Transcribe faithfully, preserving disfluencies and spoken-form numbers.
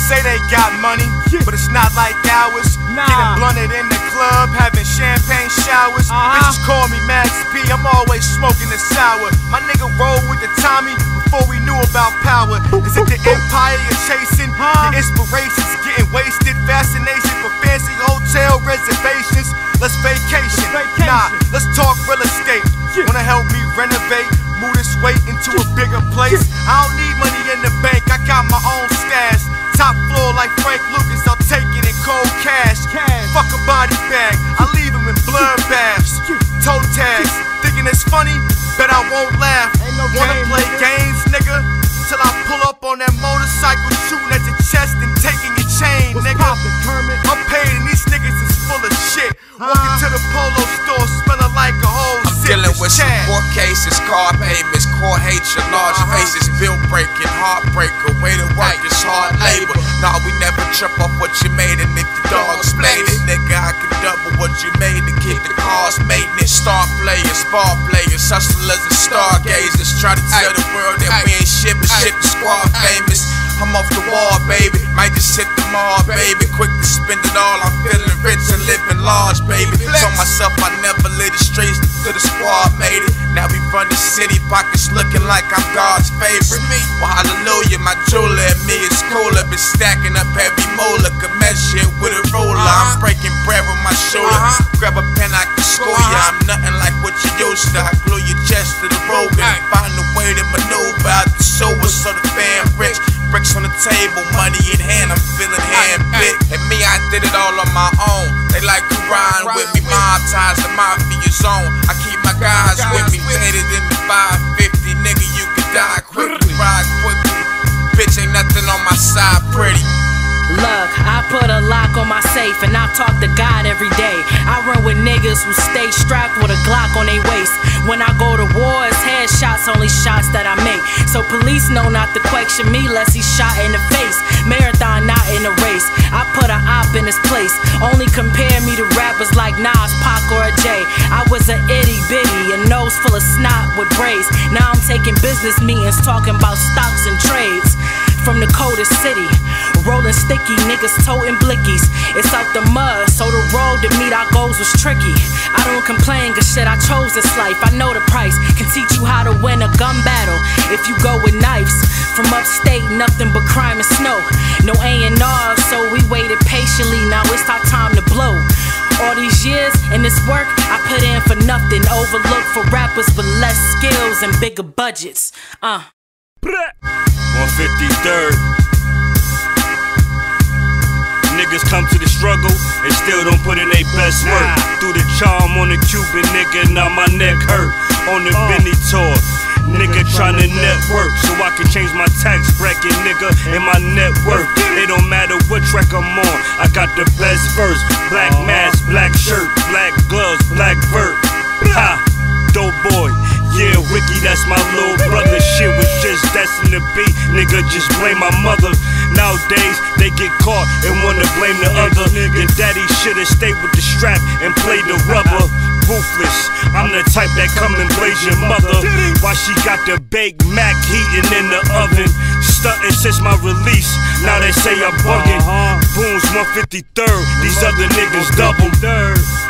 say they got money, but it's not like ours. Nah. Getting blunted in the club, having champagne showers. Uh-huh. Bitches call me Max B, I'm always smoking the sour. My nigga roll with the Tommy before we knew about power. Is it the empire you're chasing? Huh? The inspirations, getting wasted, fascination for fancy hotel reservations. Let's vacation. vacation. Nah, let's talk real estate. Yeah. Wanna help me renovate? Move this weight into a bigger place. I don't need money in the bank, I got my own stash. Top floor like Frank Lucas, I'll take it in cold cash. Cash. Fuck a body bag, I leave him in blood baths. Toe tags, thinking it's funny, bet I won't laugh. Ain't no Wanna game, play nigga. games, nigga? Till I pull up on that motorcycle, shooting at your chest and taking your chain, What's nigga. poppin', Kermit? I'm paid and these niggas is full of shit. Walking to the polo store, smelling like a whole I'm sip dealing is with some Chad. court cases, car payments, court hatred, large Uh-huh. faces, bill breaking, heartbreaker, way to work is hard labor. Nah, we never trip off what you made, and if the dogs played it, nigga, I can double what you made to keep the cars maintenance. Star players, bar players, hustlers and stargazers, try to tell the world that we ain't shit, but shit the squad famous. I'm off the wall, baby. Might just hit the mall, baby. Quick to spend it all. I'm feeling rich and living large, baby. Told myself I never lit the streets to the squad made it. Now we run the city, pockets looking like I'm God's favorite. Well, hallelujah, my jeweler and me is cooler. Been stacking up every molar, could measure it with a ruler. I'm breaking bread with my shoulder. Grab a pen, I can school ya. I'm nothing like what you used to. I glue your chest to the road and find a way to maneuver out the sober so the fam rich. Bricks on the table, money in hand, I'm feeling hand-picked. And me, I did it all on my own. They like to ride with me, mob ties, the mafia zone. I keep my guys with me, faded in the five fifty. Nigga, you can die quickly, ride quickly. Bitch, ain't nothing on my side, pretty. Look, I put a lock on my safe and I talk to God every day. I run with niggas who stay strapped with a Glock on their waist. When I go to war, it's headshots, only shots that I make. So police know not to question me lest he's shot in the face. Marathon, not in a race. I put a op in his place. Only compare me to rappers like Nas, Pac, or a Jay. I was an itty bitty, a nose full of snot with braids. Now I'm taking business meetings, talking about stocks and trades. From the coldest city, rolling sticky, niggas toting blickies. It's out the mud, so the road to meet our goals was tricky. I don't complain, cause shit, I chose this life. I know the price, can teach you how to win a gun battle if you go with knives. From upstate, nothing but crime and snow. No A and R, so we waited patiently. Now it's our time to blow. All these years and this work I put in for nothing. Overlooked for rappers with less skills and bigger budgets. Uh. one fifty-third. Niggas come to the struggle and still don't put in their best work. Nah. Through the charm on the Cuban nigga, now my neck hurt. On the uh. Benny tour, nigga tryna network so I can change my tax bracket, nigga, and my net worth. It don't matter what track I'm on, I got the best verse. Black mask, black shirt, black gloves, black vert. Ha, dope boy. Yeah, Ricky, that's my little brother. Shit was just destined to be. Nigga, just blame my mother. Nowadays, they get caught and wanna blame the other. Your daddy should've stayed with the strap and played the rubber. Ruthless, I'm the type that come and blaze your mother. While she got the baked Mac heating in the oven. Stuntin' since my release, now they say I'm bugging. Booms one fifty-third, these other niggas double.